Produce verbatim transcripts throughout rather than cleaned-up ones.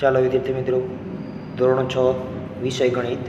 ચાલો વિદ્યાર્થી મિત્રો, ધોરણ છ વિષય ગણિત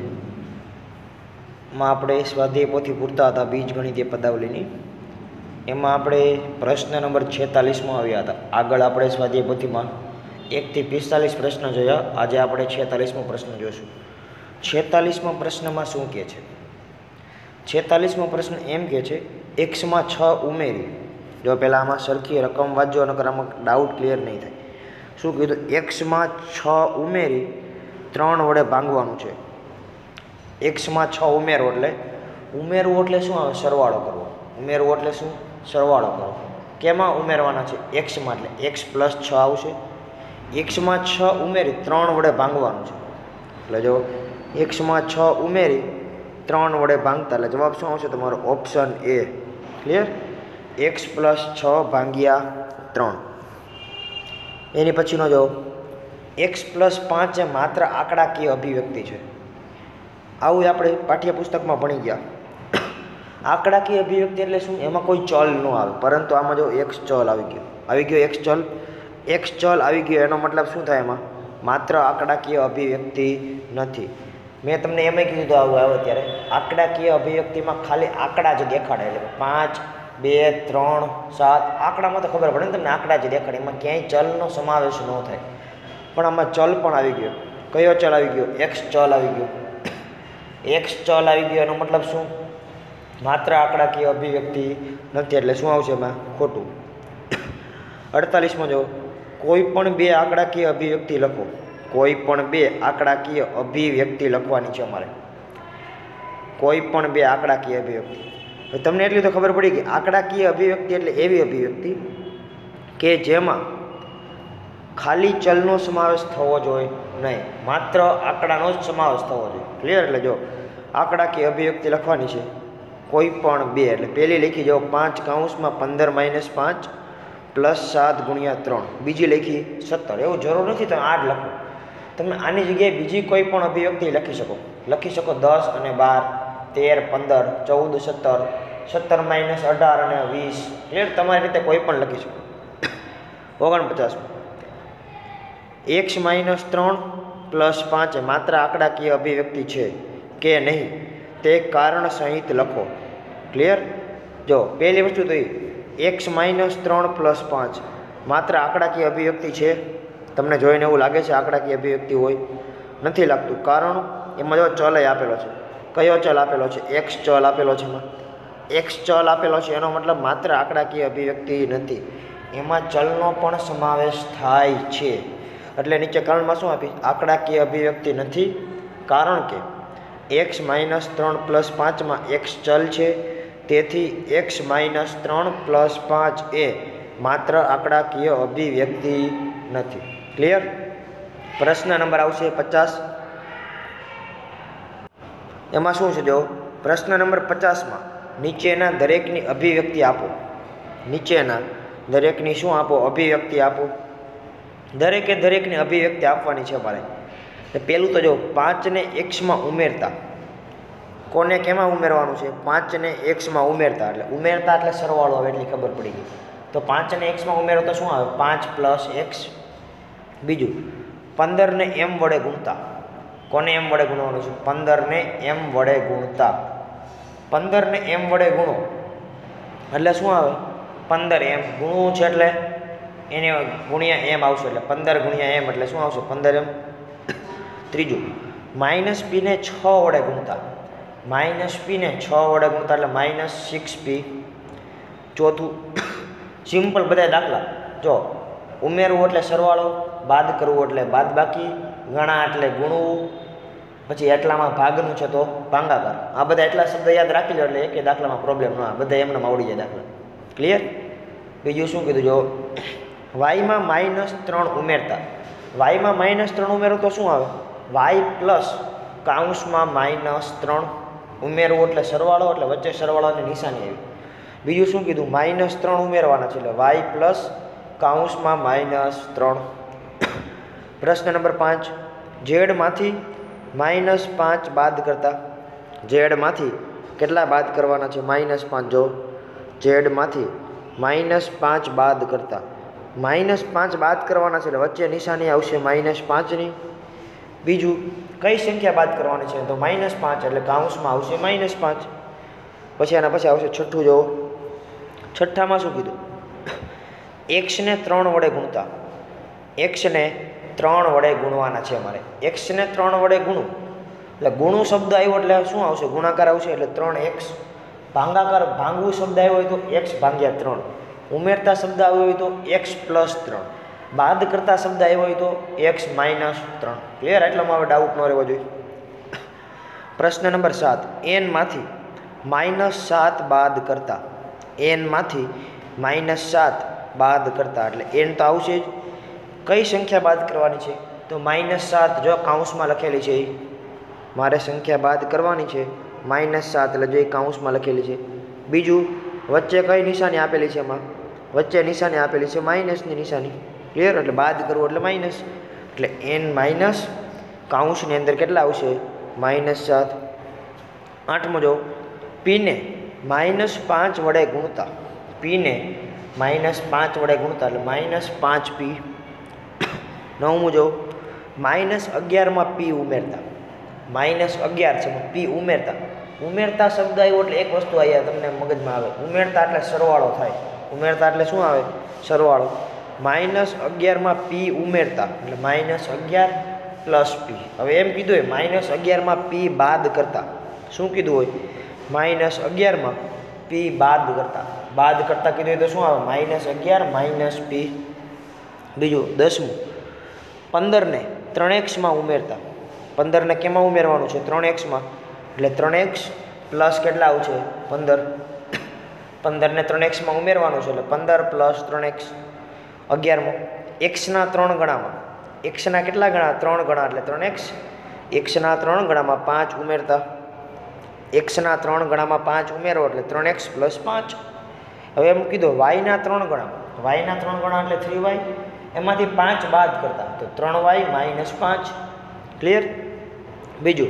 માં આપણે સ્વાધ્યાય પોથી પૂરતા હતા બીજ ગણિતીય પદાવલીની. એમાં આપણે પ્રશ્ન નંબર છેતાલીસમાં આવ્યા હતા. આગળ આપણે સ્વાધ્યાય પોથીમાં એકથી પિસ્તાલીસ પ્રશ્ન જોયા. આજે આપણે છેતાલીસમો પ્રશ્ન જોઈશું. છેતાલીસમો પ્રશ્નમાં શું કહે છે? છેતાલીસમો પ્રશ્ન એમ કહે છે, એક્સમાં છ ઉમેરી. જો પહેલાં આમાં સરખી રકમ વાંચજો, નકર આમાં ડાઉટ ક્લિયર નહીં થાય. શું કીધું? એક્સમાં છ ઉમેરી ત્રણ વડે ભાંગવાનું છે. એક્સમાં છ ઉમેરો એટલે ઉમેરવું એટલે શું આવે? સરવાળો કરવો. ઉમેરવું એટલે શું? સરવાળો કરવો. કેમાં ઉમેરવાના છે? એક્સમાં, એટલે એક્સ પ્લસ છ આવશે. એક્સમાં છ ઉમેરી ત્રણ વડે ભાંગવાનું છે. એટલે જો એક્સમાં છ ઉમેરી ત્રણ વડે ભાંગતા એટલે જવાબ શું આવશે તમારો? Option A. Clear? X plus છ ભાંગ્યા ત્રણ. એની પછીનો જો એક્સ પ્લસ પાંચ એ માત્ર આંકડાકીય અભિવ્યક્તિ છે. આવું આપણે પાઠ્યપુસ્તકમાં ભણી ગયા. આંકડાકીય અભિવ્યક્તિ એટલે શું? એમાં કોઈ ચલ ન આવે, પરંતુ આમાં જો એક્સ ચલ આવી ગયો આવી ગયો એક્સ ચલ એક્સ ચલ આવી ગયો એનો મતલબ શું થાય? એમાં માત્ર આંકડાકીય અભિવ્યક્તિ નથી. મેં તમને એમ કીધું તો આવું આવે ત્યારે આંકડાકીય અભિવ્યક્તિમાં ખાલી આંકડા જ દેખાડે. એટલે પાંચ, બે, ત્રણ, સાત આંકડામાં તો ખબર પડે ને તમને, આંકડા જ દેખાડે. એમાં ક્યાંય ચલનો સમાવેશ ન થાય. પણ આમાં ચલ પણ આવી ગયો. કયો ચલ આવી ગયો? એક્સ ચલ આવી ગયો. એક્સ ચલ આવી ગયો એનો મતલબ શું? માત્ર આંકડાકીય અભિવ્યક્તિ નથી. એટલે શું આવશે એમાં? ખોટું. અડતાલીસમાં જો કોઈ પણ બે આંકડાકીય અભિવ્યક્તિ લખો. કોઈ પણ બે આંકડાકીય અભિવ્યક્તિ લખવાની છે અમારે. કોઈ પણ બે આંકડાકીય અભિવ્યક્તિ. તમને એટલી તો ખબર પડી કે આંકડાકીય અભિવ્યક્તિ એટલે એવી અભિવ્યક્તિ કે જેમાં ખાલી ચલનો સમાવેશ થવો જોઈએ નહીં, માત્ર આંકડાનો જ સમાવેશ થવો જોઈએ. ક્લિયર? એટલે જો આંકડાકીય અભિવ્યક્તિ લખવાની છે કોઈ પણ બે. એટલે પહેલી લખી જાઓ પાંચ કાઉન્સમાં પંદર માઇનસ પાંચ પ્લસ સાત ગુણ્યા ત્રણ. બીજી લખી સત્તર. એવું જરૂર નથી તમે આ જ લખો. તમે આની જગ્યાએ બીજી કોઈ પણ અભિવ્યક્તિ લખી શકો. લખી શકો દસ અને બાર, તેર, પંદર, ચૌદ, સત્તર, સત્તર માઇનસ અઢાર અને વીસ. ક્લિયર? તમારી રીતે કોઈ પણ લખી શકો. ઓગણપચાસમાં એક્સ માઇનસ ત્રણ પ્લસ પાંચ માત્ર આંકડાકીય અભિવ્યક્તિ છે કે નહીં તે કારણ સહિત લખો. ક્લિયર? જો પહેલી વસ્તુ તો એક્સ માઇનસ ત્રણ પ્લસ પાંચ માત્ર આંકડાકીય અભિવ્યક્તિ છે. તમને જોઈને એવું લાગે છે આંકડાકીય અભિવ્યક્તિ હોય? નથી લાગતું. કારણ એમાં જો ચલ આપેલો છે. કયો ચલ આપેલો છે? એક્સ ચલ આપેલો છે. એમાં એક્સ ચલ આપેલો છે એનો મતલબ માત્ર આંકડાકીય અભિવ્યક્તિ નથી, એમાં ચલનો પણ સમાવેશ થાય છે. એટલે નીચે કારણમાં શું આપી? આંકડાકીય અભિવ્યક્તિ નથી, કારણ કે એક્સ માઇનસ ત્રણ પ્લસ પાંચમાં એક્સ ચલ છે. તેથી એક્સ માઇનસ ત્રણ પ્લસ પાંચ એ માત્ર આંકડાકીય અભિવ્યક્તિ નથી. ક્લિયર? પ્રશ્ન નંબર આવશે પચાસ. એમાં શું છે? જો પ્રશ્ન નંબર પચાસમાં નીચેના દરેકની અભિવ્યક્તિ આપો. નીચેના દરેકની શું આપો? અભિવ્યક્તિ આપો. દરેકે દરેકની અભિવ્યક્તિ આપવાની છે મારે. પહેલું તો જો પાંચને એક્સમાં ઉમેરતા. કોને કેમાં ઉમેરવાનું છે? પાંચને એક્સમાં ઉમેરતા. એટલે ઉમેરતા એટલે સરવાળો આવે એટલી ખબર પડી ગઈ. તો પાંચને એક્સમાં ઉમેરો તો શું આવે? પાંચ પ્લસ એક્સ. બીજું પંદરને એમ વડે ગુણતા. કોને એમ વડે ગુણવાનું છે? પંદરને એમ વડે ગુણતા. પંદરને એમ વડે ગુણો એટલે શું આવે? પંદર એમ ગુણવું છે એટલે એને ગુણ્યા એમ આવશે. એટલે પંદર ગુણ્યા એમ એટલે શું આવશે? પંદર એમ. ત્રીજું માઇનસ પીને છ વડે ગુણતા. માઇનસ પીને છ વડે ગુણતા એટલે માઇનસ સિક્સ પી. ચોથું સિમ્પલ બધા દાખલા. જો ઉમેરવું એટલે સરવાળો, બાદ કરવું એટલે બાદ બાકી, ગણા એટલે ગુણવું, પછી એટલામાં ભાગનું છે તો ભાંગાકાર. આ બધા એટલા શબ્દ યાદ રાખી લો એટલે એક દાખલામાં પ્રોબ્લેમ ન આવે. બધા એમને આવડી જાય દાખલા. ક્લિયર? બીજું શું કીધું? જો વાયમાં માઇનસ ત્રણ ઉમેરતા. વાયમાં માઇનસ ત્રણ ઉમેરો તો શું આવે? વાય પ્લસ કાઉન્સમાં માઇનસ ત્રણ ઉમેરવું એટલે સરવાળો, એટલે વચ્ચે સરવાળાની નિશાની આવી. બીજું શું કીધું? માઇનસ ત્રણ ઉમેરવાના છે એટલે વાય પ્લસ કાઉન્સમાં માઇનસ ત્રણ. પ્રશ્ન નંબર પાંચ ઝેડમાંથી માઇનસ પાંચ બાદ કરતા. ઝેડમાંથી કેટલા બાદ કરવાના છે? માઇનસ પાંચ. જો ઝેડમાંથી માઇનસ પાંચ બાદ કરતા. માઇનસ પાંચ બાદ કરવાના છે એટલે વચ્ચે નિશાની આવશે માઇનસ પાંચની. બીજું કઈ સંખ્યા બાદ કરવાની છે તો માઇનસ પાંચ એટલે કાઉન્સમાં આવશે માઇનસ પાંચ. પછી આના પછી આવશે છઠ્ઠું. જુઓ છઠ્ઠામાં શું કીધું? એક્સને ત્રણ વડે ગુણતા. એક્સને ત્રણ વડે ગુણવાના છે અમારે. એક્સને ત્રણ વડે ગુણું એટલે ગુણું શબ્દ આવ્યો એટલે શું આવશે? ગુણાકાર આવશે એટલે ત્રણ એક્સ. ભાંગાકાર ભાંગવું શબ્દ આવ્યો હોય તો એક્સ ભાગ્યા ત્રણ. ઉમેરતા શબ્દ આવ્યો હોય તો એક્સ પ્લસ ત્રણ. બાદ કરતા શબ્દ આવ્યો હોય તો એક્સ માઇનસ ત્રણ. ક્લિયર? એટલામાં હવે ડાઉટ ન રહેવો જોઈએ. પ્રશ્ન નંબર સાત. એનમાંથી માઇનસ સાત બાદ કરતા. એનમાંથી માઇનસ સાત બાદ કરતા એટલે એન તો આવશે જ. કઈ સંખ્યા બાદ કરવાની છે તો માઇનસ સાત. જો કાઉન્સમાં લખેલી છે એ મારે સંખ્યા બાદ કરવાની છે માઇનસ સાત એટલે જો એ કાઉન્સમાં લખેલી છે. બીજું વચ્ચે કઈ નિશાની આપેલી છે? એમાં વચ્ચે નિશાની આપેલી છે માઇનસની નિશાની. ક્લિયર? એટલે બાદ કરવું એટલે માઇનસ. એટલે એન માઇનસ કાઉન્સની અંદર કેટલા આવશે? માઇનસ સાત. આઠમો જો પીને માઇનસ પાંચ વડે ગુણતા. પીને માઇનસ પાંચ વડે ગુણતા એટલે માઇનસ પાંચ પી. નવમું જો માઇનસ અગિયારમાં પી ઉમેરતા. માઇનસ અગિયાર છે પી ઉમેરતા. ઉમેરતા શબ્દ આવ્યો એટલે એક વસ્તુ અહીંયા તમને મગજમાં આવે. ઉમેરતા એટલે સરવાળો થાય. ઉમેરતા એટલે શું આવે? સરવાળો. માઇનસ અગિયારમાં પી ઉમેરતા એટલે માઇનસ અગિયાર પ્લસ પી. હવે એમ કીધું હોય માઇનસ અગિયારમાં પી બાદ કરતા. શું કીધું હોય? માઇનસ અગિયારમાં પી બાદ કરતા. બાદ કરતા કીધું હોય તો શું આવે? માઇનસ અગિયાર માઇનસ પી. બીજું દસમું પંદરને ત્રણ એક્સમાં ઉમેરતા. પંદરને કેમાં ઉમેરવાનું છે? ત્રણ એક્સમાં. એટલે ત્રણ એક્સ પ્લસ કેટલા આવશે? પંદર. પંદરને ત્રણ એક્સમાં ઉમેરવાનું છે એટલે પંદર પ્લસ ત્રણ એક્સ. અગિયારમો એક્સના ત્રણ ગણામાં. એક્સના કેટલા ગણા? ત્રણ ગણા એટલે ત્રણ એક્સ. એક્સના ત્રણ ગણામાં પાંચ ઉમેરતા. એક્સના ત્રણ ગણામાં પાંચ ઉમેરો એટલે ત્રણ એક્સ પ્લસ પાંચ. હવે એમ કીધું વાયના ત્રણ ગણા. વાયના ત્રણ ગણા એટલે થ્રી વાય. એમાંથી પાંચ બાદ કરતા તો ત્રણ વાય માઇનસ પાંચ. ક્લિયર? બીજું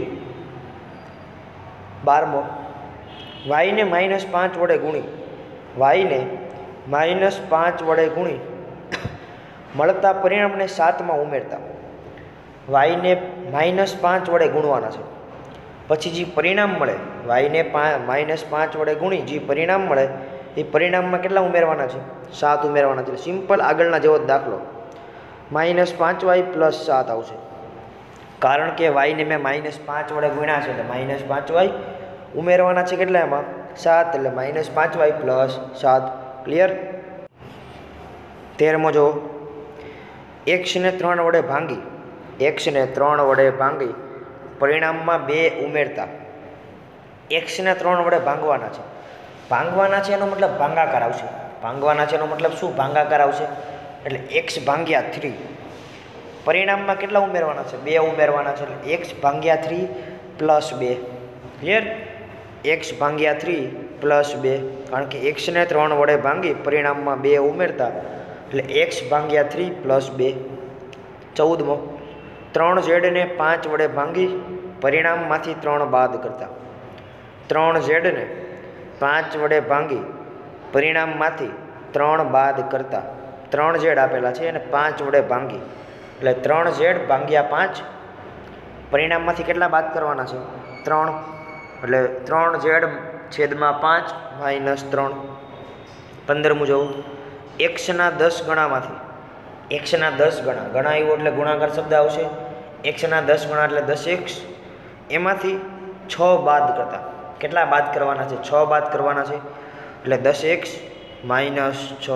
બારમો વાયને માઇનસ પાંચ વડે ગુણી. વાયને માઇનસ પાંચ વડે ગુણી મળતા પરિણામને સાતમાં ઉમેરતા. વાયને માઇનસ પાંચ વડે ગુણવાના છે. પછી જે પરિણામ મળે વાયને માઇનસ પાંચ વડે ગુણી જે પરિણામ મળે એ પરિણામમાં કેટલા ઉમેરવાના છે? સાત ઉમેરવાના છે. સિમ્પલ આગળના જેવો જ દાખલો. માઇનસ પાંચ વાય પ્લસ સાત આવશે. કારણ કે વાયને મેં માઇનસ પાંચ વડે ગુણ્યા છે એટલે માઇનસ પાંચ વાય ઉમેરવાના છે. કેટલા એમાં? સાત. એટલે માઇનસ પાંચ વાય પ્લસ સાત. ક્લિયર? તેરમો જો એક્સને ત્રણ વડે ભાંગી. એક્સને ત્રણ વડે ભાંગી પરિણામમાં બે ઉમેરતા. એક્સને ત્રણ વડે ભાંગવાના છે. ભાંગવાના છે એનો મતલબ ભાંગાકાર આવશે. ભાંગવાના છે એનો મતલબ શું? ભાંગાકાર આવશે. એટલે એક્સ ભાંગ્યા થ્રી. પરિણામમાં કેટલા ઉમેરવાના છે? બે ઉમેરવાના છે. એટલે એક્સ ભાંગ્યા થ્રી પ્લસ બે. ક્લિયર? એક્સ ભાંગ્યા થ્રી પ્લસ બે. કારણ કે એક્સને ત્રણ વડે ભાંગી પરિણામમાં બે ઉમેરતા એટલે એક્સ ભાંગ્યા થ્રી પ્લસ બે. ચૌદમો ત્રણ ઝેડને પાંચ વડે ભાંગી પરિણામમાંથી ત્રણ બાદ કરતા. ત્રણ ઝેડને પાંચ વડે ભાંગી પરિણામમાંથી ત્રણ બાદ કરતા. ત્રણ ઝેડ આપેલા છે અને પાંચ વડે ભાંગી એટલે ત્રણ ઝેડ ભાંગ્યા પાંચ. પરિણામમાંથી કેટલા બાદ કરવાના છે? ત્રણ. એટલે ત્રણ ઝેડ છેદમાં પાંચ માઇનસ ત્રણ. પંદરમું જવું એક્સના દસ ગણામાંથી. એક્સના દસ ગણા. ગણા આવ્યો એટલે ગુણાકાર શબ્દ આવશે. એક્સના દસ ગણા એટલે દસ એક્સ. એમાંથી છ બાદ કરતા. કેટલા બાદ કરવાના છે? છ બાદ કરવાના છે. એટલે દસ એક્સ માઇનસ છ.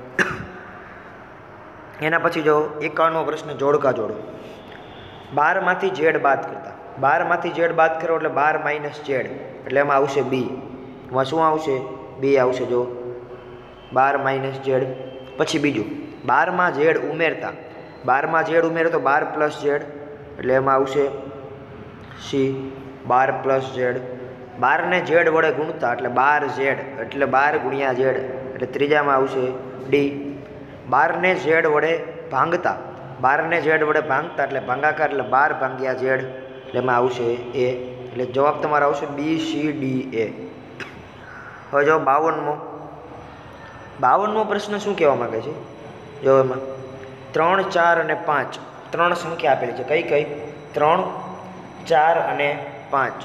એના પછી જો એકાવનમો પ્રશ્ન જોડકા જોડો. બારમાંથી ઝેડ બાદ કરતા. બારમાંથી ઝેડ બાદ કરો એટલે બાર માઇનસ ઝેડ એટલે એમાં આવશે બી. એમાં શું આવશે? બી આવશે. જો બાર માઇનસ ઝેડ. પછી બીજું બારમાં ઝેડ ઉમેરતા. બારમાં ઝેડ ઉમેરો તો બાર પ્લસ ઝેડ એટલે એમાં આવશે સી. બાર પ્લસ ઝેડ. બારને ઝેડ વડે ગુણતા એટલે બાર ઝેડ એટલે બાર ગુણ્યા ઝેડ એટલે ત્રીજામાં આવશે ડી. બારને ઝેડ વડે ભાંગતા. બારને ઝેડ વડે ભાંગતા એટલે ભાંગાકાર એટલે બાર ભાંગ્યા ઝેડ એટલે એમાં આવશે એ. એટલે જવાબ તમારો આવશે બી સી ડી એ. હવે જો બાવનમો. બાવનમો પ્રશ્ન શું કહેવા માગે છે? જો એમાં ત્રણ ચાર અને પાંચ ત્રણ સંખ્યા આપેલી છે. કઈ કઈ? ત્રણ, ચાર અને પાંચ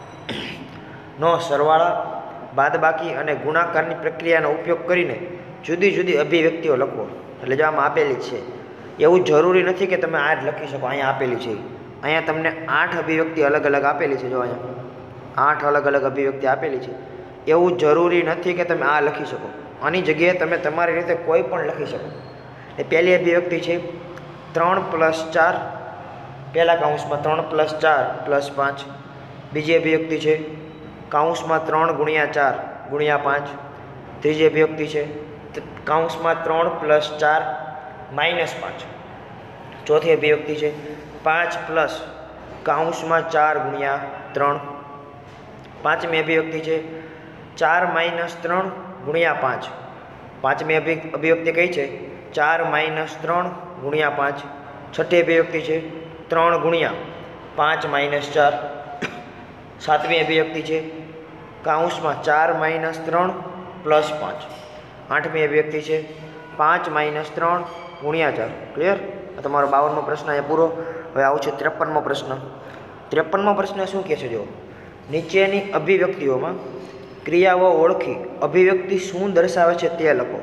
નો સરવાળા, બાદબાકી અને ગુણાકારની પ્રક્રિયાનો ઉપયોગ કરીને જુદી જુદી અભિવ્યક્તિઓ લખો. એટલે જો આમાં આપેલી છે. એવું જરૂરી નથી કે તમે આ જ લખી શકો. અહીંયા આપેલી છે, અહીંયા તમને આઠ અભિવ્યક્તિ અલગ અલગ આપેલી છે. જો અહીંયા આઠ અલગ અલગ અભિવ્યક્તિ આપેલી છે. એવું જરૂરી નથી કે તમે આ લખી શકો. આની જગ્યાએ તમે તમારી રીતે કોઈ પણ લખી શકો. એ પહેલી અભિવ્યક્તિ છે ત્રણ પ્લસ ચાર, પહેલા કાઉન્સમાં ત્રણ પ્લસ ચાર પ્લસ પાંચ. બીજી અભિવ્યક્તિ છે કાઉન્સમાં ત્રણ ગુણ્યા ચાર ગુણ્યા પાંચ. ત્રીજી અભિવ્યક્તિ છે કાઉન્સમાં ત્રણ પ્લસ ચાર માઇનસ પાંચ. ચોથી અભિવ્યક્તિ છે પાંચ પ્લસ કાઉન્સમાં ચાર ગુણ્યા ત્રણ. પાંચમી અભિવ્યક્તિ છે ચાર માઇનસ ત્રણ ગુણ્યા પાંચ. પાંચમી અભિ અભિવ્યક્તિ કઈ છે? ચાર માઇનસ ત્રણ ગુણ્યા પાંચ. છઠ્ઠી અભિવ્યક્તિ છે ત્રણ ગુણ્યા પાંચ માઇનસ ચાર. સાતમી અભિવ્યક્તિ છે કાઉન્સમાં ચાર માઇનસ ત્રણ પ્લસ પાંચ. આઠમી અભિવ્યક્તિ છે પાંચ માઇનસ ત્રણ ગુણ્યા ચાર. ક્લિયર? તમારો બાવનમો પ્રશ્ન અહીંયા પૂરો. હવે આવું છે ત્રેપનમો પ્રશ્ન. ત્રેપનમો પ્રશ્ન શું કહે છે? જો નીચેની અભિવ્યક્તિઓમાં ક્રિયાઓ ઓળખી અભિવ્યક્તિ શું દર્શાવે છે તે લખો.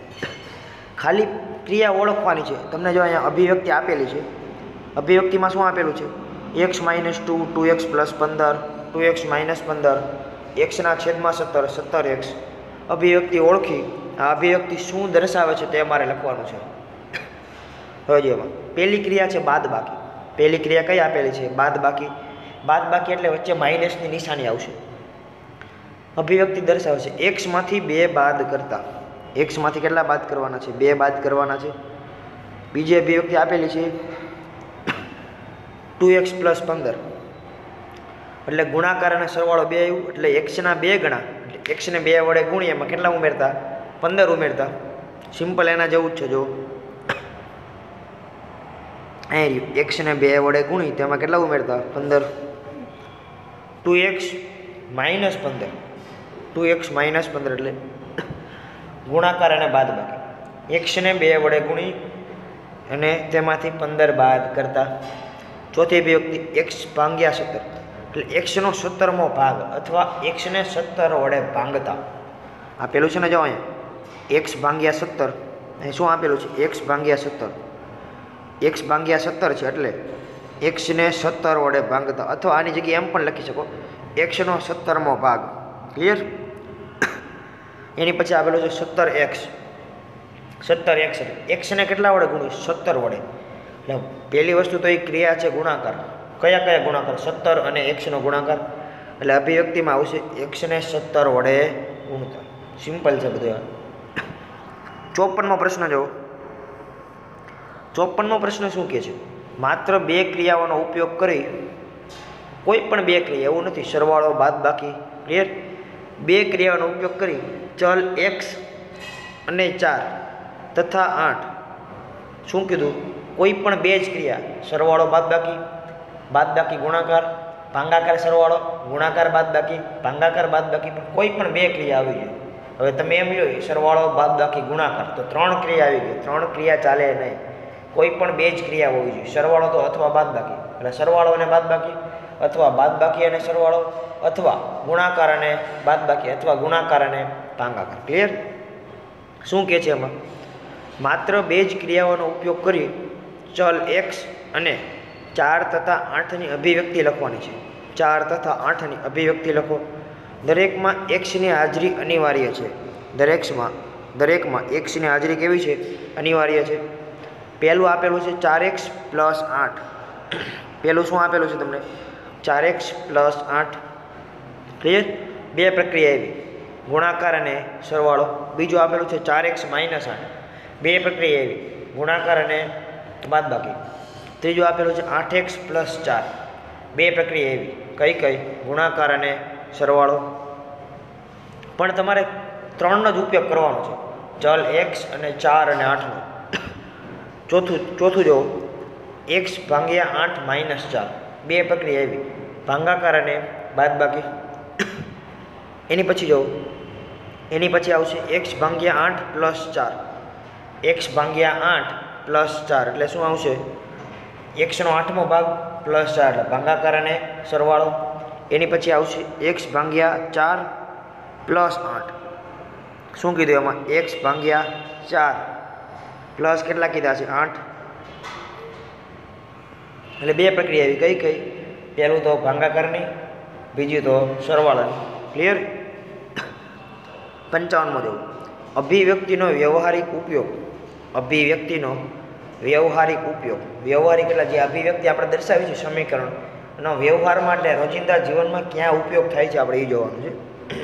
ખાલી ક્રિયા ઓળખવાની છે. તમને જો અહીંયા અભિવ્યક્તિ આપેલી છે, અભિવ્યક્તિમાં શું આપેલું છે? X minus two, two x plus પંદર, ટુ એક્સ માઇનસ પંદર, એક્સના છેદમાં સત્તર, સત્તર એક્સ. અભિવ્યક્તિ ઓળખી આ અભિવ્યક્તિ શું દર્શાવે છે તે અમારે લખવાનું છે. હવે એમાં પહેલી ક્રિયા છે બાદબાકી. પહેલી ક્રિયા કઈ આપેલી છે? બાદબાકી. બાદબાકી એટલે વચ્ચે માઇનસની નિશાની આવશે. અભિવ્યક્તિ દર્શાવે છે એક્સમાંથી બે બાદ કરતા. એક્સમાંથી કેટલા બાદ કરવાના છે? બે બાદ કરવાના છે. બીજી અભિવ્યક્તિ આપેલી છે ટુ એક્સ પ્લસ પંદર, એટલે ગુણાકાર અને સરવાળો બે આવ્યું, એટલે એક્સના બે ગણા, એટલે એક્સને બે વડે ગુણી એમાં કેટલા ઉમેરતા? પંદર ઉમેરતા. સિમ્પલ એના જેવું જ છે. જો અહીં એક્સને બે વડે ગુણી તેમાં કેટલા ઉમેરતા? પંદર. ટુ એક્સ માઇનસ પંદર, ટુ એક્સ માઇનસ પંદર એટલે ગુણાકાર અને બાદબાકી. એક્સને બે વડે ગુણી અને તેમાંથી પંદર બાદ કરતા. ચોથી અભિવ્યક્તિ એક્સ ભાંગ્યા સત્તર, એટલે એક્સનો સત્તરમો ભાગ અથવા એક્સને સત્તર વડે ભાંગતા. આપેલું છે ને જો અહીંયા એક્સ ભાંગ્યા સત્તર. અહીં શું આપેલું છે? એક્સ ભાંગ્યા સત્તર. એક્સ ભાંગ્યા સત્તર છે એટલે એક્સને સત્તર વડે ભાંગતા, અથવા આની જગ્યાએ એમ પણ લખી શકો એક્સનો સત્તરમો ભાગ. ક્લિયર? એની પછી આપેલું છે સત્તર એક્સ. સત્તર એક્સ એટલે એક્સને કેટલા વડે ગુણ્યું? સત્તર વડે. એટલે પહેલી વસ્તુ તો એ ક્રિયા છે ગુણાકાર. કયા કયા ગુણાકાર? સત્તર અને એક્સનો ગુણાકાર. એટલે અભિવ્યક્તિમાં આવશે એક્સને સત્તર વડે ગુણતા. સિમ્પલ છે બધું. ચોપનમો પ્રશ્ન જો. ચોપનમો પ્રશ્ન શું કહે છે? માત્ર બે ક્રિયાઓનો ઉપયોગ કરી, કોઈ પણ બે ક્રિયા, એવું નથી સરવાળો બાદબાકી. ક્લિયર? બે ક્રિયાઓનો ઉપયોગ કરી ચલ એક્સ અને ચાર તથા આઠ. શું કીધું? કોઈ પણ બે જ ક્રિયા, સરવાળો બાદબાકી, બાદબાકી ગુણાકાર, ભાંગાકાર સરવાળો, ગુણાકાર બાદબાકી, ભાંગાકાર બાદબાકી, પણ કોઈ પણ બે ક્રિયા આવી જાય. હવે તમે એમ લો સરવાળો બાદબાકી ગુણાકાર, તો ત્રણ ક્રિયા આવી ગઈ. ત્રણ ક્રિયા ચાલે નહીં. કોઈ પણ બે જ ક્રિયા હોવી જોઈએ. સરવાળો તો અથવા બાદબાકી, એટલે સરવાળો અને બાદબાકી, અથવા બાદબાકી અને સરવાળો, અથવા ગુણાકાર અને બાદબાકી, અથવા ગુણાકાર અને ભાંગાકાર. ક્લિયર? શું કહે છે એમાં? માત્ર બે જ ક્રિયાઓનો ઉપયોગ કરી ચલ એક્સ અને ચાર તથા આઠની અભિવ્યક્તિ લખવાની છે. ચાર તથા આઠની અભિવ્યક્તિ લખો. દરેકમાં એક્સની હાજરી અનિવાર્ય છે. દરેકમાં દરેકમાં એક્સની હાજરી કેવી છે? અનિવાર્ય છે. પહેલું આપેલું છે ચાર એક્સ પ્લસ આઠ. પહેલું શું આપેલું છે તમને? ચાર એક્સ પ્લસ આઠ. ક્લિયર? બે પ્રક્રિયા એવી, ગુણાકાર અને સરવાળો. બીજું આપેલું છે ચાર એક્સ માઇનસ આઠ. બે પ્રક્રિયા એવી, ગુણાકાર અને બાદબાકી. ત્રીજું આપેલું છે આઠ એક્સ પ્લસ ચાર. બે પ્રક્રિયા એવી, કઈ કઈ? ગુણાકાર અને સરવાળો. પણ તમારે ત્રણનો જ ઉપયોગ કરવાનો છે, ચલ એક્સ અને ચાર અને આઠનો. ચોથું ચોથું જો એક્સ ભાંગ્યા આઠ માઇનસ ચાર. બે પ્રક્રિયા એવી, ભાંગાકાર અને બાદબાકી. એની પછી જો એની પછી આવશે એક્સ ભાંગ્યા આઠ પ્લસ ચાર. એક્સ ભાગ્યા આઠ પ્લસ ચાર એટલે શું આવશે? એક્સનો આઠમો ભાગ પ્લસ ચાર એટલે ભાગાકાર અને સરવાળો. એની પછી આવશે એક્સ ભાગ્યા ચાર પ્લસ આઠ. શું કીધું એમાં? એક્સ ભાગ્યા ચાર પ્લસ કેટલા કીધા છે? આઠ. એટલે બે પ્રક્રિયા આવી. કઈ કઈ? પહેલું તો ભાગાકારની, બીજું તો સરવાળાની. ક્લિયર? પંચાવનમાં જવું. અભિવ્યક્તિનો વ્યવહારિક ઉપયોગ. અભિવ્યક્તિનો વ્યવહારિક ઉપયોગ. વ્યવહારિક એટલે જે અભિવ્યક્તિ આપણે દર્શાવી છે સમીકરણ એનો વ્યવહારમાં એટલે રોજિંદા જીવનમાં ક્યાં ઉપયોગ થાય છે આપણે એ જોવાનું છે.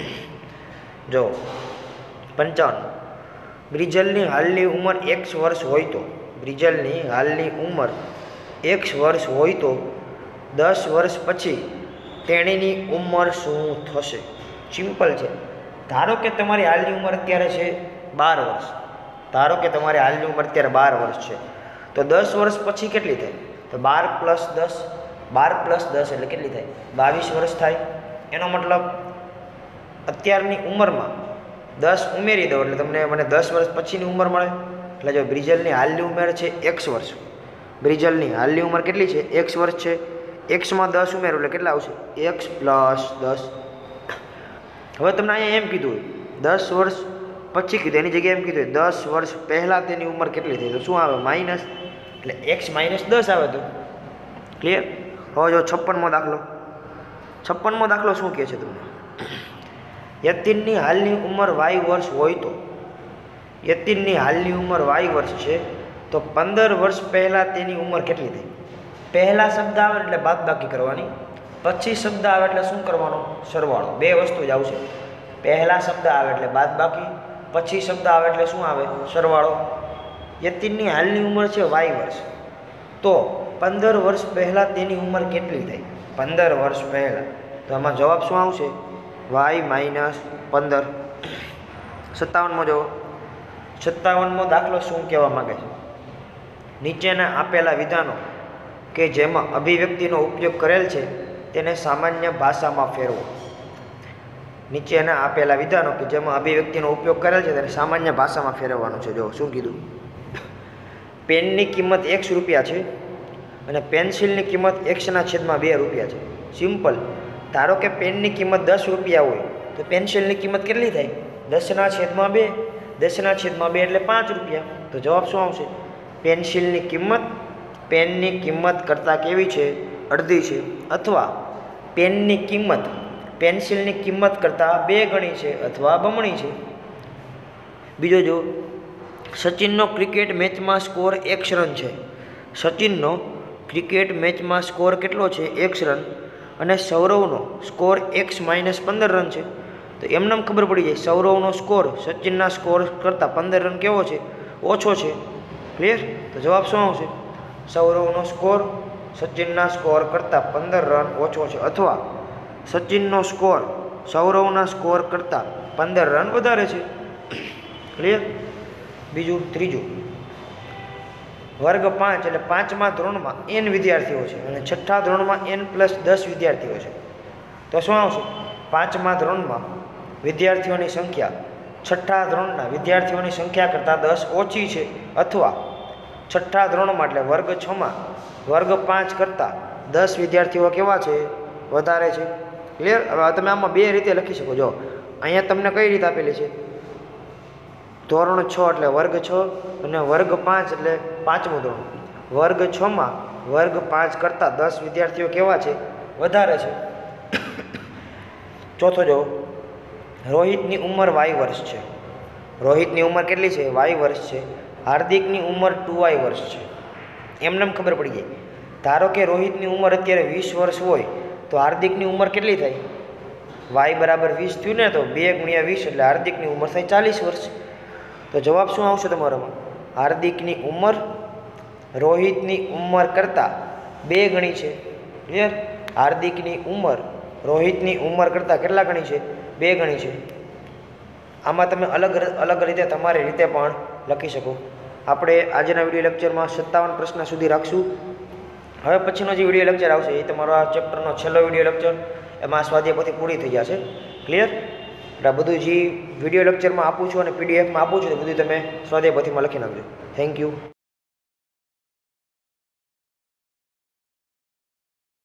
જો પંચાવન. બ્રિજલની હાલની ઉંમર એક્સ વર્ષ હોય તો બ્રિજલની હાલની ઉંમર એક્સ વર્ષ હોય તો દસ વર્ષ પછી તેણીની ઉંમર શું થશે? સિમ્પલ છે. ધારો કે તમારી હાલની ઉંમર અત્યારે છે બાર વર્ષ. ધારો કે તમારી હાલની ઉંમર અત્યારે બાર વર્ષ છે તો દસ વર્ષ પછી કેટલી થાય? તો બાર પ્લસ દસ બાર પ્લસ દસ એટલે કેટલી થાય? બાવીસ વર્ષ થાય. એનો મતલબ અત્યારની ઉંમરમાં દસ ઉમેરી દો એટલે તમને મને દસ વર્ષ પછીની ઉંમર મળે. એટલે જો બ્રિજલની હાલની ઉંમર છે એક્સ વર્ષ. બ્રિજલની હાલની ઉંમર કેટલી છે? એક્સ વર્ષ છે. એક્સમાં દસ ઉમેરો એટલે કેટલા આવશે? એક્સ પ્લસ દસ. હવે તમને અહીંયા એમ કીધું હોય દસ વર્ષ પછી કીધું, એની જગ્યાએ એમ કીધું હોય દસ વર્ષ પહેલાં તેની ઉંમર કેટલી થઈ તો શું આવે? માઇનસ. એટલે એક્સ માઇનસ દસ આવે તો ક્લિયર? હવે જો છપ્પનમો દાખલો. છપ્પનમો દાખલો શું કહે છે તમને? યતીનની હાલની ઉંમર વાય વર્ષ હોય તો યતીનની હાલની ઉંમર વાય વર્ષ છે તો પંદર વર્ષ પહેલાં તેની ઉંમર કેટલી થઈ? પહેલાં શબ્દ આવે એટલે બાદબાકી કરવાની, પછી શબ્દ આવે એટલે શું કરવાનો? સરવાળો. બે વસ્તુ જ આવશે. પહેલાં શબ્દ આવે એટલે બાદબાકી, પછી શબ્દ આવે એટલે શું આવે? સરવાળો. યતીનની હાલની ઉંમર છે વાય વર્ષ તો પંદર વર્ષ પહેલાં તેની ઉંમર કેટલી થઈ? પંદર વર્ષ પહેલાં. તો આમાં જવાબ શું આવશે? વાય માઇનસ પંદર. સત્તાવનમો જુઓ. સત્તાવનમો દાખલો શું કહેવા માગે છે? નીચેના આપેલા વિધાનો કે જેમાં અભિવ્યક્તિનો ઉપયોગ કરેલ છે તેને સામાન્ય ભાષામાં ફેરવો. નીચેના આપેલા વિધાનો કે જેમાં અભિવ્યક્તિનો ઉપયોગ કરેલ છે તેને સામાન્ય ભાષામાં ફેરવવાનું છે. જો શું કીધું? પેનની કિંમત એક્સ રૂપિયા છે અને પેન્સિલની કિંમત એક્સના છેદમાં બે રૂપિયા છે. સિમ્પલ. ધારો કે પેનની કિંમત દસ રૂપિયા હોય તો પેન્સિલની કિંમત કેટલી થાય? દસના છેદમાં બે. દસના છેદમાં બે એટલે પાંચ રૂપિયા. તો જવાબ શું આવશે? પેન્સિલની કિંમત પેનની કિંમત કરતાં કેવી છે? અડધી છે. અથવા પેનની કિંમત પેન્સિલની કિંમત કરતાં બે ગણી છે અથવા બમણી છે. બીજો જો સચિનનો ક્રિકેટ મેચમાં સ્કોર એક્સ રન છે. સચિનનો ક્રિકેટ મેચમાં સ્કોર કેટલો છે? X run. અને સૌરવનો સ્કોર એક્સ માઇનસ પંદર રન છે. તો એમને ખબર પડી જાય સૌરવનો સ્કોર સચિનના સ્કોર કરતાં પંદર રન કેવો છે? ઓછો છે. ક્લિયર? તો જવાબ શું આવશે? સૌરવનો સ્કોર સચિનના સ્કોર કરતાં પંદર રન ઓછો છે અથવા સચિનનો સ્કોર સૌરવના સ્કોર કરતાં પંદર રન વધારે છે. ક્લિયર? બીજું ત્રીજું. વર્ગ પાંચ એટલે પાંચમા ધોરણમાં એન વિદ્યાર્થીઓ છે અને છઠ્ઠા ધોરણમાં એન પ્લસ દસ વિદ્યાર્થીઓ છે. તો શું આવશે? પાંચમા ધોરણમાં વિદ્યાર્થીઓની સંખ્યા છઠ્ઠા ધોરણના વિદ્યાર્થીઓની સંખ્યા કરતાં દસ ઓછી છે અથવા છઠ્ઠા ધોરણમાં એટલે વર્ગ છમાં વર્ગ પાંચ કરતાં દસ વિદ્યાર્થીઓ કેવા છે? વધારે છે. ક્લિયર? હવે તમે આમાં બે રીતે લખી શકો. જો અહીંયા તમને કઈ રીતે આપેલી છે? ધોરણ છ એટલે વર્ગ છ અને વર્ગ પાંચ એટલે પાંચમું ધોરણ. વર્ગ છમાં વર્ગ પાંચ કરતાં દસ વિદ્યાર્થીઓ કેવા છે? વધારે છે. ચોથો જો રોહિતની ઉંમર વાય વર્ષ છે. રોહિતની ઉંમર કેટલી છે? વાય વર્ષ છે. હાર્દિકની ઉંમર ટુ વાય વર્ષ છે. એમને ખબર પડી ગઈ. ધારો કે રોહિતની ઉંમર અત્યારે વીસ વર્ષ હોય તો હાર્દિકની ઉંમર કેટલી થાય? વાય બરાબર વીસ થયું ને તો બે ગુણ્યા વીસ એટલે હાર્દિકની ઉંમર થાય ચાલીસ વર્ષ. તો જવાબ શું આવશે તમારામાં? હાર્દિકની ઉંમર રોહિતની ઉંમર કરતાં બે ગણી છે. ક્લિયર? હાર્દિકની ઉંમર રોહિતની ઉંમર કરતાં કેટલા ગણી છે? બે ગણી છે. આમાં તમે અલગ અલગ રીતે તમારી રીતે પણ લખી શકો. આપણે આજના વિડીયો લેક્ચરમાં સત્તાવન પ્રશ્ન સુધી રાખશું. હવે પછીનો જે વિડીયો લેક્ચર આવશે એ તમારો આ ચેપ્ટરનો છેલ્લો વિડીયો લેક્ચર. એમાં સ્વાધ્યાય પોથી પૂરી થઈ જશે. ક્લિયર? એટલે આ બધું જે વિડીયો લેક્ચરમાં આપું છું અને પીડીએફમાં આપું છું એ બધું તમે સ્વાધ્યાય પોથીમાં લખી નાખજો. Thank you.